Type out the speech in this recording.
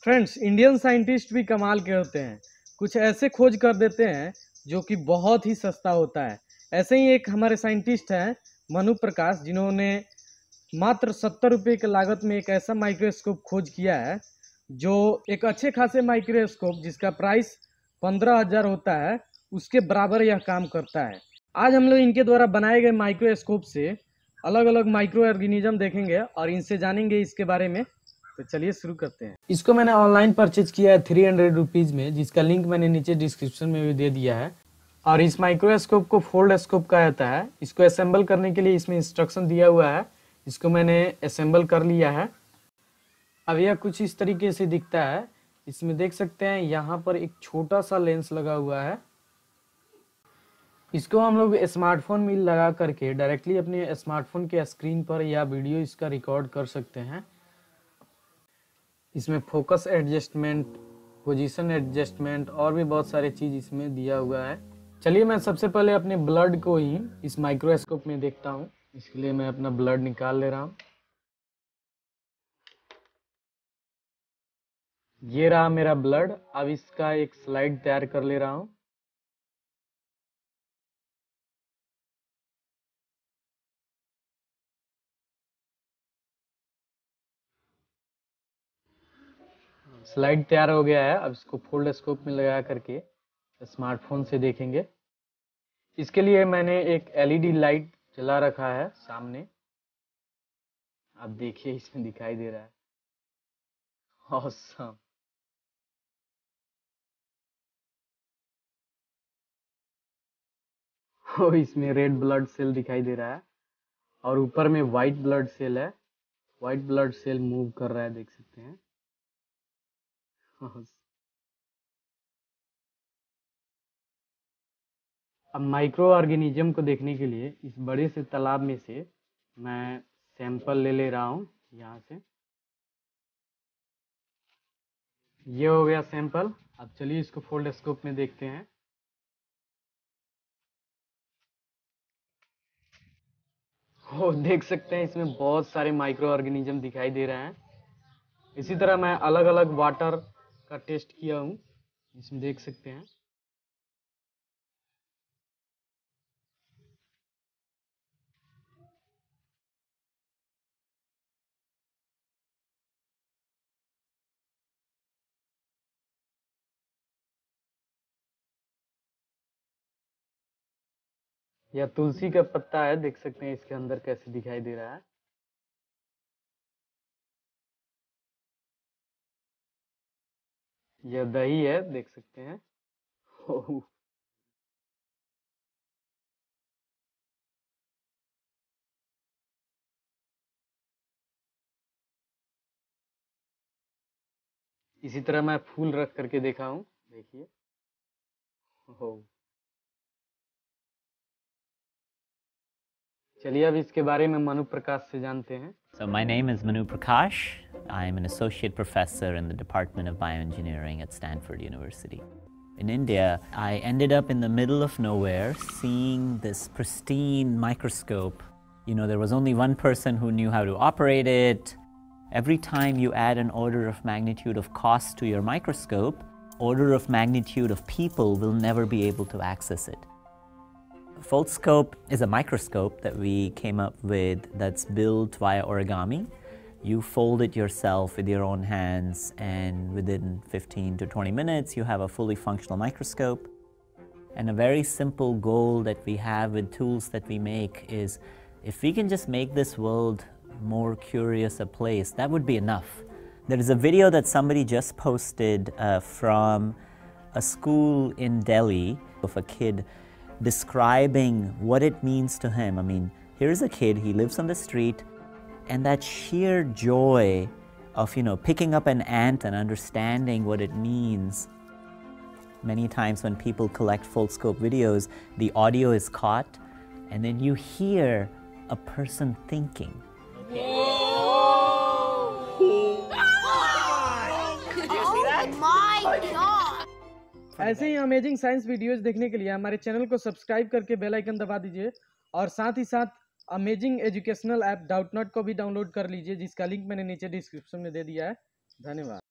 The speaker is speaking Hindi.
फ्रेंड्स, इंडियन साइंटिस्ट भी कमाल के होते हैं। कुछ ऐसे खोज कर देते हैं जो कि बहुत ही सस्ता होता है। ऐसे ही एक हमारे साइंटिस्ट हैं मनु प्रकाश, जिन्होंने मात्र 70 रुपये की लागत में एक ऐसा माइक्रोस्कोप खोज किया है जो एक अच्छे खासे माइक्रोस्कोप जिसका प्राइस 15,000 होता है उसके बराबर यह काम करता है। आज हम लोग इनके द्वारा बनाए गए माइक्रोस्कोप से अलग अलग माइक्रो ऑर्गेनिज्म देखेंगे और इनसे जानेंगे इसके बारे में। तो चलिए शुरू करते हैं। इसको मैंने ऑनलाइन परचेज किया है 300 रुपीज़ में, जिसका लिंक मैंने नीचे डिस्क्रिप्शन में भी दे दिया है। और इस माइक्रोस्कोप को फोल्ड स्कोप कहा जाता है। इसको असेंबल करने के लिए इसमें इंस्ट्रक्शन दिया हुआ है। इसको मैंने असेंबल कर लिया है। अब यह कुछ इस तरीके से दिखता है। इसमें देख सकते हैं यहाँ पर एक छोटा सा लेंस लगा हुआ है। इसको हम लोग स्मार्टफोन में लगा करके डायरेक्टली अपने स्मार्टफोन के स्क्रीन पर या वीडियो इसका रिकॉर्ड कर सकते हैं। इसमें फोकस एडजस्टमेंट, पोजीशन एडजस्टमेंट और भी बहुत सारे चीज़ इसमें दिया हुआ है। चलिए मैं सबसे पहले अपने ब्लड को ही इस माइक्रोस्कोप में देखता हूँ। इसके लिए मैं अपना ब्लड निकाल ले रहा हूँ। ये रहा मेरा ब्लड। अब इसका एक स्लाइड तैयार कर ले रहा हूँ। स्लाइड तैयार हो गया है। अब इसको फोल्ड स्कोप में लगा करके स्मार्टफोन से देखेंगे। इसके लिए मैंने एक एलईडी लाइट जला रखा है सामने। आप देखिए इसमें दिखाई दे रहा है। ऑसम। और इसमें रेड ब्लड सेल दिखाई दे रहा है और ऊपर में वाइट ब्लड सेल है। वाइट ब्लड सेल मूव कर रहा है, देख सकते हैं। अब माइक्रो ऑर्गेनिज्म को देखने के लिए इस बड़े से तालाब में से मैं सैंपल ले ले रहा हूँ। यहाँ से ये हो गया सैंपल। अब चलिए इसको फोल्ड स्कोप में देखते हैं। हो देख सकते हैं इसमें बहुत सारे माइक्रो ऑर्गेनिज्म दिखाई दे रहे हैं। इसी तरह मैं अलग अलग वाटर का टेस्ट किया हूँ। इसमें देख सकते हैं। यह तुलसी का पत्ता है, देख सकते हैं इसके अंदर कैसे दिखाई दे रहा है। यह दही है, देख सकते हैं। इसी तरह मैं फूल रख करके देखा हूँ, देखिए। चलिए अब इसके बारे में मनु प्रकाश से जानते हैं। So my name is Manu Prakash. I am an associate professor in the Department of Bioengineering at Stanford University. In India, I ended up in the middle of nowhere seeing this pristine microscope. You know, there was only one person who knew how to operate it. Every time you add an order of magnitude of cost to your microscope, order of magnitude of people will never be able to access it. Foldscope is a microscope that we came up with that's built via origami. You fold it yourself with your own hands, and within 15 to 20 minutes, you have a fully functional microscope. And a very simple goal that we have with tools that we make is, if we can just make this world more curious a place, that would be enough. There is a video that somebody just posted from a school in Delhi of a kid describing what it means to him. I mean, here's a kid, he lives on the street, and that sheer joy of, you know, picking up an ant and understanding what it means. Many times when people collect Foldscope videos, the audio is caught, and then you hear a person thinking. ऐसे ही अमेजिंग साइंस वीडियोस देखने के लिए हमारे चैनल को सब्सक्राइब करके बेल आइकन दबा दीजिए और साथ ही साथ अमेजिंग एजुकेशनल ऐप डाउटनॉट को भी डाउनलोड कर लीजिए, जिसका लिंक मैंने नीचे डिस्क्रिप्शन में दे दिया है। धन्यवाद।